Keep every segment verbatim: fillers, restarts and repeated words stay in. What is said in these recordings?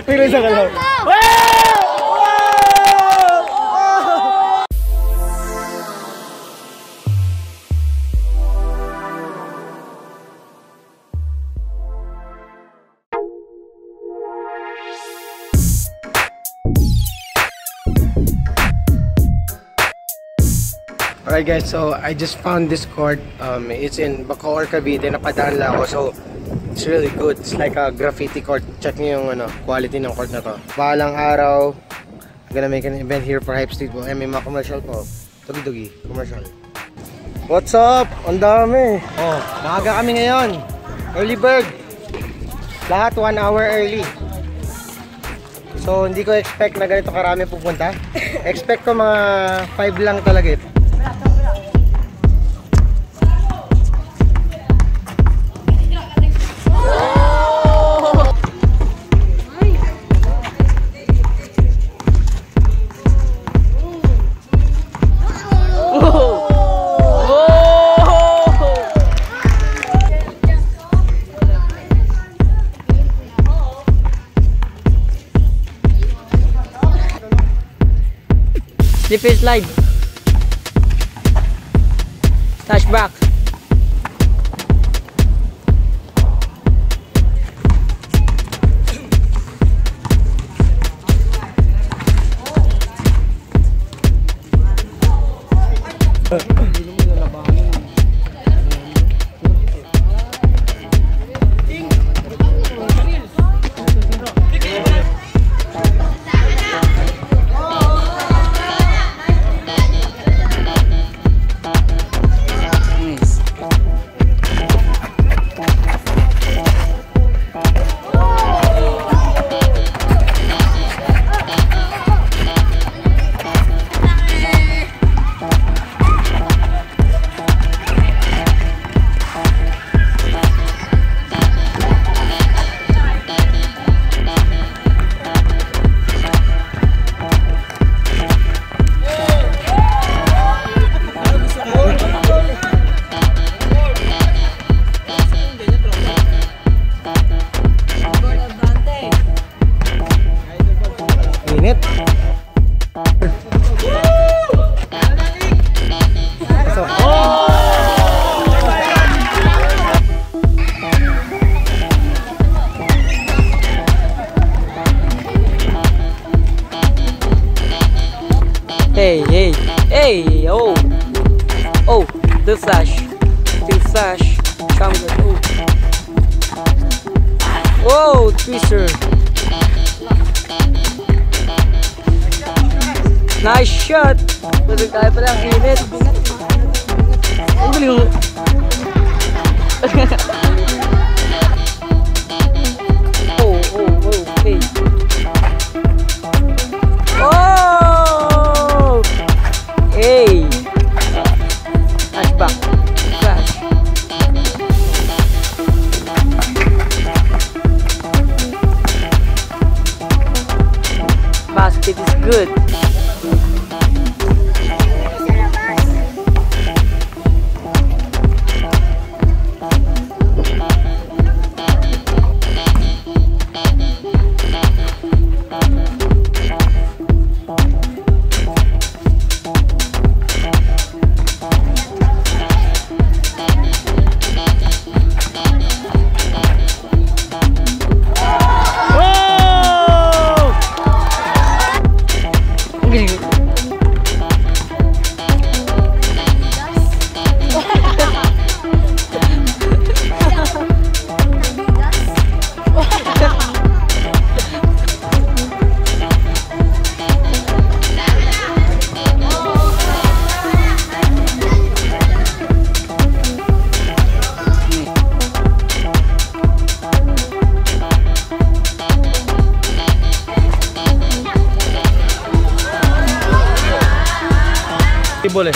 Tingnan sa kalaw. Alright guys, so I just found this court. Um, it's in Bacoor, Cavite. Napadaan lang ako, so it's really good. It's like a graffiti court. Check nyo yung ano, quality ng court na to. Balang araw, I'm gonna make an event here for Hype Streetball. Eh, may mga commercial po. Tugi-tugi, commercial. What's up? Ang dami. Oh, maaga kami ngayon. Early bird. Lahat one hour early. So hindi ko expect na ganito karami pupunta. Expect ko mga five lang talaga ito. Slippery slide. Touchback. Hey, hey, hey, oh, oh, the flash, the flash, come on, oh, whoa, twister, nice shot, pero kaya pala ang init, ang galing mo. Oh, oh, oh, hey. Hey! Flashback. Flash. Basket is good. Boleh.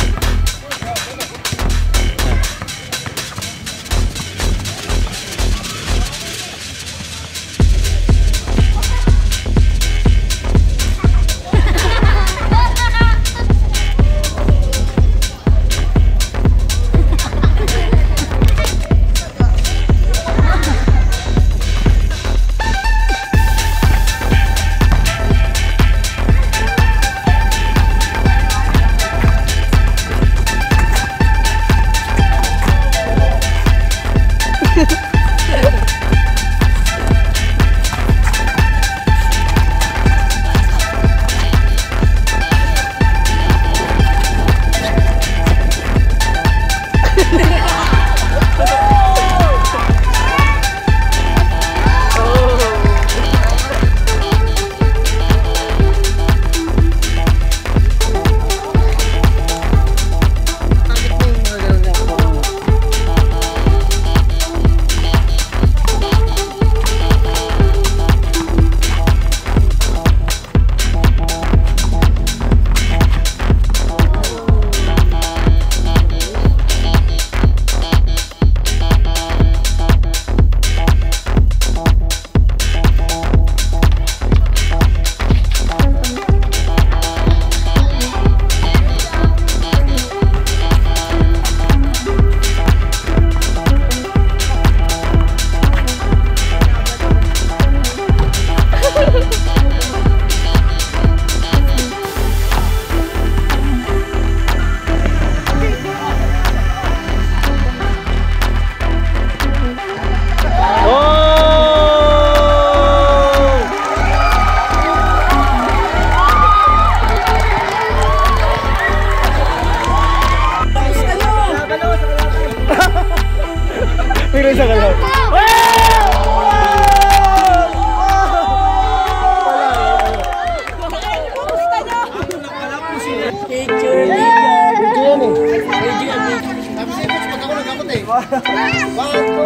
Sino isa ka lang? One, two,